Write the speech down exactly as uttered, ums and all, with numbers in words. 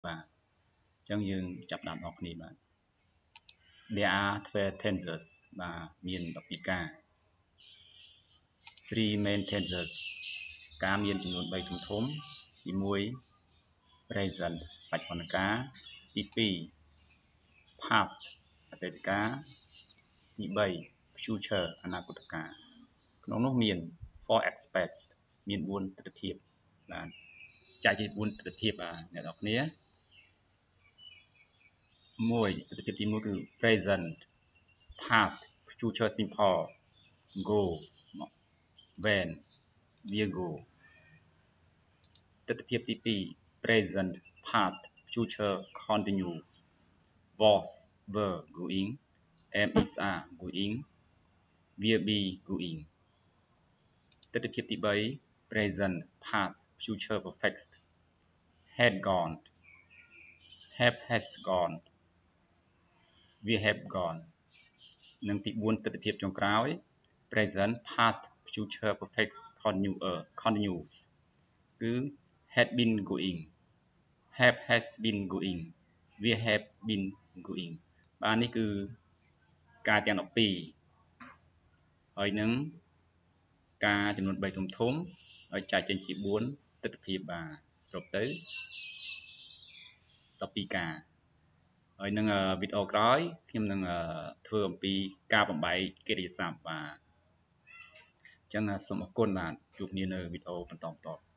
បាទអញ្ចឹងយើងចាប់ដើមអរគ្នាបាទ There are twelve tensors បាទមានដប់ពីរការ three main tensors ការមានចំនួន3ធំធំទីមួយ present បច្ចុប្បន្នកាលទីពីរ past អតីតកាលទីបី future អនាគតកាលក្នុងនោះមាន four aspects មានបួនទិដ្ឋភាពបាទចែកជាបួនទិដ្ឋភាពបាទអ្នកនរគ្នាមួយទិដ្ឋភាពទីមួយគឺ present past future simple go when will go ទិដ្ឋភាពទីពីរ present past future continuous was were going am is are going will be going ទិដ្ឋភាពទីបី present past future perfect had gone have has gone we have gone និងទីបួនទិដ្ឋភាពចុងក្រោយ present past future perfect continuous continuous គឺ had been going have has been going we have been going បាទនេះគឺការទាំងដប់ពីរហើយនឹងការចំនួន3ធំធំហើយចែកចេញជាបួនទិដ្ឋភាពបាទសរុបទៅដប់ពីរការហើយនឹងវីដេអូក្រោយខ្ញុំនឹងធ្វើអំពីការបំបែកកិរិយាសព្ទបាទអញ្ចឹងសូមអរគុណបាទជួបគ្នានៅវីដេអូបន្តបន្ត